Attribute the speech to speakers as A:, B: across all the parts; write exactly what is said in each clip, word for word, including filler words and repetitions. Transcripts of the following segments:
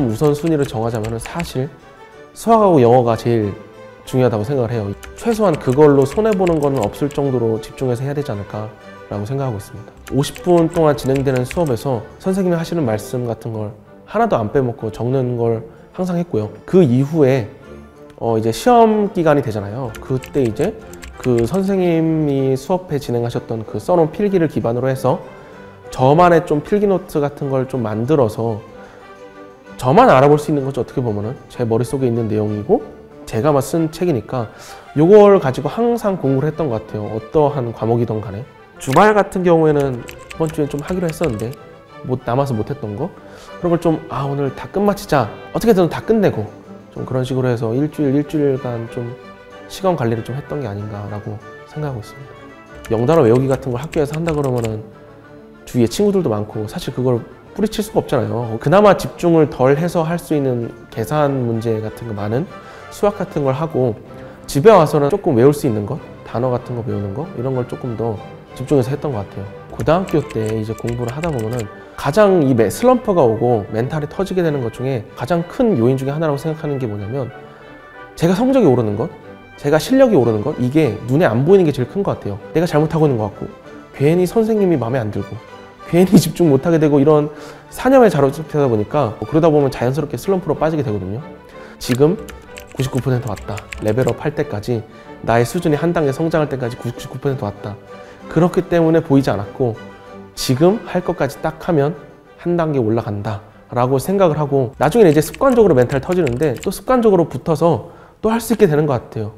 A: 좀 우선순위를 정하자면 사실 수학하고 영어가 제일 중요하다고 생각을 해요. 최소한 그걸로 손해보는 거는 없을 정도로 집중해서 해야 되지 않을까 라고 생각하고 있습니다. 오십 분 동안 진행되는 수업에서 선생님이 하시는 말씀 같은 걸 하나도 안 빼먹고 적는 걸 항상 했고요. 그 이후에 어 이제 시험 기간이 되잖아요. 그때 이제 그 선생님이 수업에 진행하셨던 그 써놓은 필기를 기반으로 해서 저만의 좀 필기 노트 같은 걸 좀 만들어서 저만 알아볼 수 있는 거죠. 어떻게 보면은 제 머릿속에 있는 내용이고 제가 쓴 책이니까 요걸 가지고 항상 공부를 했던 것 같아요. 어떠한 과목이든 간에. 주말 같은 경우에는 이번 주에 좀 하기로 했었는데 못 남아서 못했던 거 그런 걸 좀 아 오늘 다 끝마치자 어떻게든 다 끝내고 좀 그런 식으로 해서 일주일 일주일간 좀 시간 관리를 좀 했던 게 아닌가라고 생각하고 있습니다. 영단어 외우기 같은 걸 학교에서 한다 그러면은 주위에 친구들도 많고 사실 그걸 뿌리칠 수가 없잖아요. 그나마 집중을 덜 해서 할 수 있는 계산 문제 같은 거 많은 수학 같은 걸 하고 집에 와서는 조금 외울 수 있는 것 단어 같은 거 배우는 거 이런 걸 조금 더 집중해서 했던 것 같아요. 고등학교 때 이제 공부를 하다 보면은 가장 이 슬럼프가 오고 멘탈이 터지게 되는 것 중에 가장 큰 요인 중에 하나라고 생각하는 게 뭐냐면 제가 성적이 오르는 것, 제가 실력이 오르는 것 이게 눈에 안 보이는 게 제일 큰 것 같아요. 내가 잘못하고 있는 것 같고 괜히 선생님이 마음에 안 들고 괜히 집중 못하게 되고 이런 사념에 자로잡히다 보니까 그러다 보면 자연스럽게 슬럼프로 빠지게 되거든요. 지금 구십구 퍼센트 왔다. 레벨업 할 때까지 나의 수준이 한 단계 성장할 때까지 구십구 퍼센트 왔다. 그렇기 때문에 보이지 않았고 지금 할 것까지 딱 하면 한 단계 올라간다 라고 생각을 하고 나중에는 이제 습관적으로 멘탈 터지는데 또 습관적으로 붙어서 또 할 수 있게 되는 것 같아요.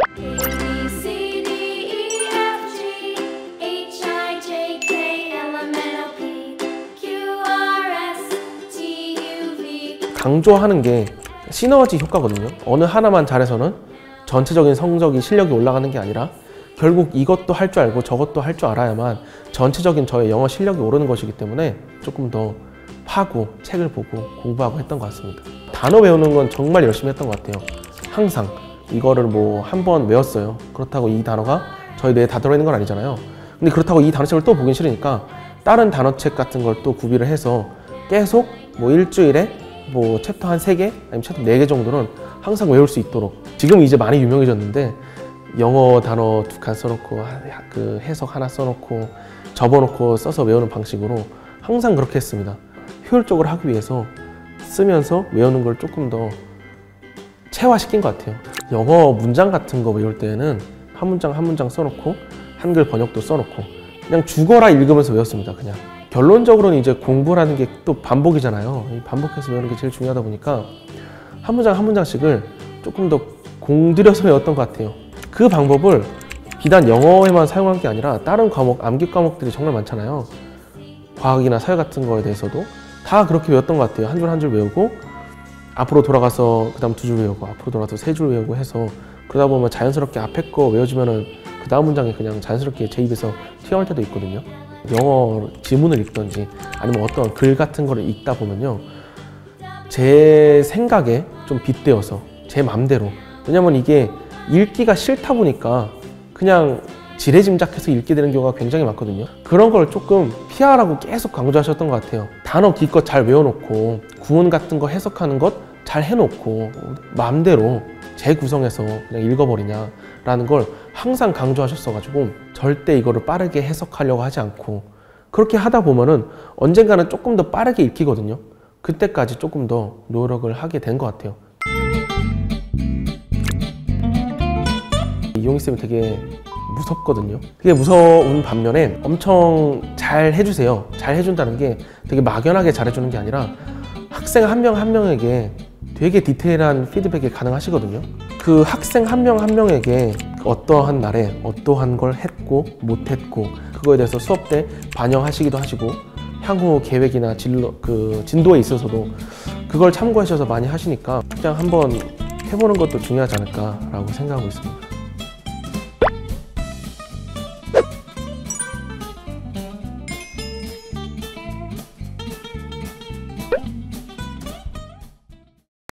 A: 강조하는 게 시너지 효과거든요. 어느 하나만 잘해서는 전체적인 성적이 실력이 올라가는 게 아니라 결국 이것도 할 줄 알고 저것도 할 줄 알아야만 전체적인 저의 영어 실력이 오르는 것이기 때문에 조금 더 파고 책을 보고 공부하고 했던 것 같습니다. 단어 외우는 건 정말 열심히 했던 것 같아요. 항상 이거를 뭐 한 번 외웠어요. 그렇다고 이 단어가 저희 뇌에 다 들어있는 건 아니잖아요. 근데 그렇다고 이 단어책을 또 보긴 싫으니까 다른 단어책 같은 걸 또 구비를 해서 계속 뭐 일주일에 뭐 챕터 한 세 개 아니면 챕터 네 개 정도는 항상 외울 수 있도록 지금 이제 많이 유명해졌는데 영어 단어 두 칸 써놓고 그 해석 하나 써놓고 접어놓고 써서 외우는 방식으로 항상 그렇게 했습니다. 효율적으로 하기 위해서 쓰면서 외우는 걸 조금 더 체화시킨 것 같아요. 영어 문장 같은 거 외울 때는 한 문장 한 문장 써놓고 한글 번역도 써놓고 그냥 죽어라 읽으면서 외웠습니다. 그냥 결론적으로는 이제 공부라는 게 또 반복이잖아요. 반복해서 외우는 게 제일 중요하다 보니까 한 문장 한 문장씩을 조금 더 공들여서 외웠던 것 같아요. 그 방법을 비단 영어에만 사용한 게 아니라 다른 과목, 암기 과목들이 정말 많잖아요. 과학이나 사회 같은 거에 대해서도 다 그렇게 외웠던 것 같아요. 한 줄 한 줄 외우고 앞으로 돌아가서 그 다음 두 줄 외우고 앞으로 돌아가서 세 줄 외우고 해서 그러다 보면 자연스럽게 앞에 거 외워지면은 그 다음 문장이 그냥 자연스럽게 제 입에서 튀어나올 때도 있거든요. 영어 지문을 읽던지 아니면 어떤 글 같은 거를 읽다 보면요. 제 생각에 좀 빗대어서 제 맘대로 왜냐면 이게 읽기가 싫다 보니까 그냥 지레짐작해서 읽게 되는 경우가 굉장히 많거든요. 그런 걸 조금 피하라고 계속 강조하셨던 것 같아요. 단어 기껏 잘 외워놓고 구문 같은 거 해석하는 것 잘 해놓고 마음대로 재구성해서 그냥 읽어버리냐라는 걸 항상 강조하셨어가지고 절대 이거를 빠르게 해석하려고 하지 않고 그렇게 하다 보면은 언젠가는 조금 더 빠르게 읽히거든요. 그때까지 조금 더 노력을 하게 된 것 같아요. 이용희쌤이 되게 무섭거든요. 되게 무서운 반면에 엄청 잘 해주세요. 잘 해준다는 게 되게 막연하게 잘해주는 게 아니라 학생 한 명 한 명에게 되게 디테일한 피드백이 가능하시거든요. 그 학생 한 명 한 명에게 어떠한 날에 어떠한 걸 했고 못했고 그거에 대해서 수업 때 반영하시기도 하시고 향후 계획이나 진로, 그 진도에 있어서도 그걸 참고하셔서 많이 하시니까 그냥 한번 해보는 것도 중요하지 않을까라고 생각하고 있습니다.